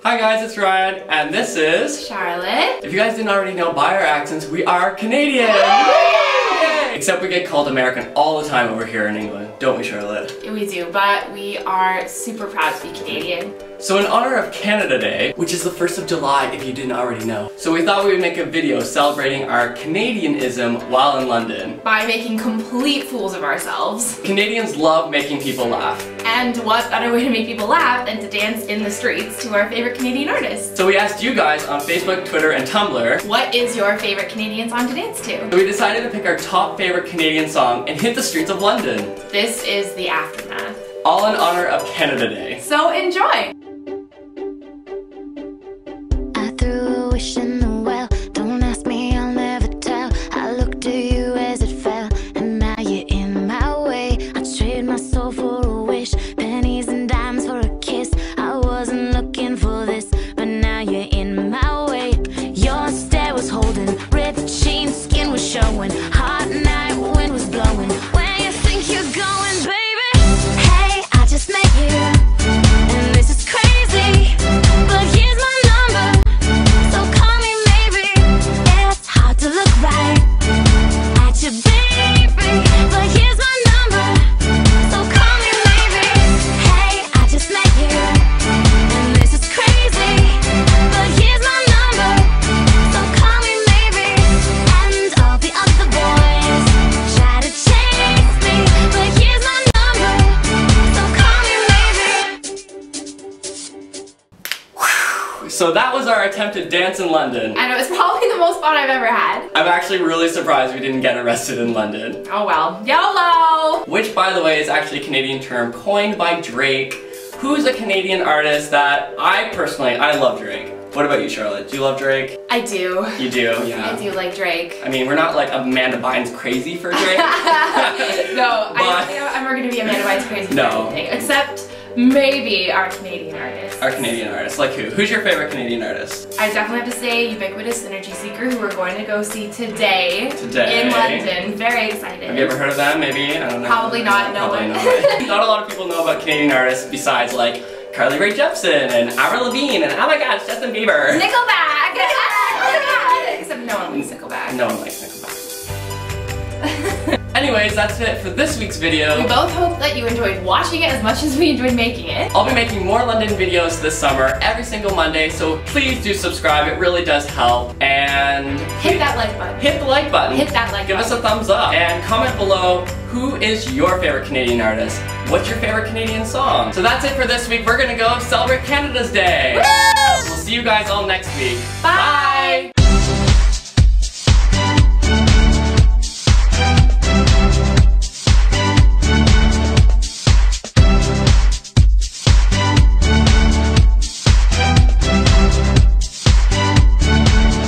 Hi guys, it's Ryan, and this is Charlotte. If you guys didn't already know by our accents, we are Canadian! Yay! Except we get called American all the time over here in England, don't we, Charlotte? We do, but we are super proud to be Canadian. So in honor of Canada Day, which is the 1st of July if you didn't already know, so we thought we would make a video celebrating our Canadianism while in London. By making complete fools of ourselves. Canadians love making people laugh. And what better way to make people laugh than to dance in the streets to our favorite Canadian artists? So we asked you guys on Facebook, Twitter, and Tumblr, what is your favorite Canadian song to dance to? So we decided to pick our top favorite Canadian song and hit the streets of London. This is the aftermath. All in honor of Canada Day. So enjoy! Wish in the well, don't ask me, I'll never tell. I looked at you as it fell, and now you're in my way. I trade my soul for a wish, pennies and dimes for a kiss. I wasn't looking for this, but now you're in my way. Your stare was holding, ripped jeans, skin was showing. Hot night, wind was blowing. Where you think you're going, baby? Hey, I just met you, and this is crazy, but here's my number. So that was our attempt to dance in London. And it was probably the most fun I've ever had. I'm actually really surprised we didn't get arrested in London. Oh well, YOLO! Which, by the way, is actually a Canadian term coined by Drake, who's a Canadian artist that I love Drake. What about you, Charlotte? Do you love Drake? I do. You do, yeah. I do like Drake. I mean, we're not like Amanda Bynes crazy for Drake. No, but I don't think I'm ever going to be Amanda Bynes crazy no. for anything. Except maybe our Canadian artists. Our Canadian artists. Like who? Who's your favorite Canadian artist? I definitely have to say Ubiquitous Energy Seeker, who we're going to go see today in London. Very excited. Have you ever heard of them? Maybe? I don't know. Probably not. No Probably one. not. Not a lot of people know about Canadian artists besides like Carly Rae Jepsen and Avril Lavigne and oh my god, Justin Bieber. Nickelback! Except no one likes Nickelback. No one likes Nickelback. Anyways, that's it for this week's video. We both hope that you enjoyed watching it as much as we enjoyed making it. I'll be making more London videos this summer every single Monday, so please do subscribe. It really does help. And hit that like button. Hit the like button. Hit that like Give button. us a thumbs up. And comment below, who is your favorite Canadian artist? What's your favorite Canadian song? So that's it for this week. We're gonna go celebrate Canada's Day. Woo! We'll see you guys all next week. Bye!